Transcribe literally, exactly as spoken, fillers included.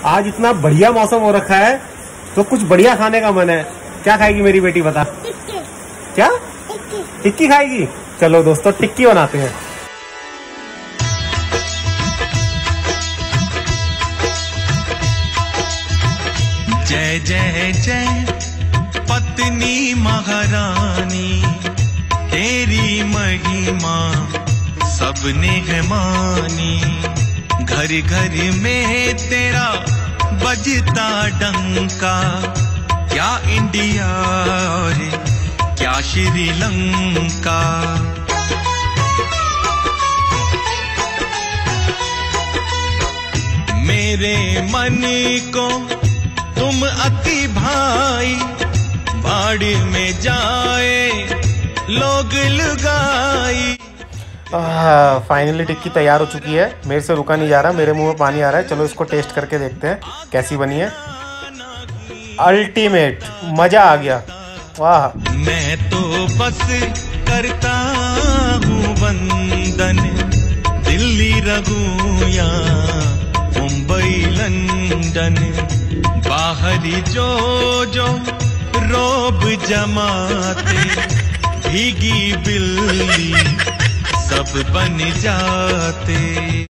आज इतना बढ़िया मौसम हो रखा है तो कुछ बढ़िया खाने का मन है। क्या खाएगी मेरी बेटी बता? टिक्की। क्या? टिक्की। टिक्की खाएगी? चलो दोस्तों टिक्की बनाते हैं। जय जय जय पत्नी महारानी, तेरी महिमा सबने है मानी। घर घर में तेरा बजता डंका, क्या इंडिया और क्या श्रीलंका। मेरे मन को तुम अति भाई, बाड़ी में जाए लोग लुगाई। फाइनली टिक्की तैयार हो चुकी है। मेरे से रुका नहीं जा रहा, मेरे मुंह में पानी आ रहा है। चलो इसको टेस्ट करके देखते हैं कैसी बनी है। अल्टीमेट, मजा आ गया, वाह। मैं तो बस करता हूँ वंदन, दिल्ली रघु या मुंबई लंदन। बाहरी जो जो रोब जमाते, भीगी बिल्ली सब बन जाते।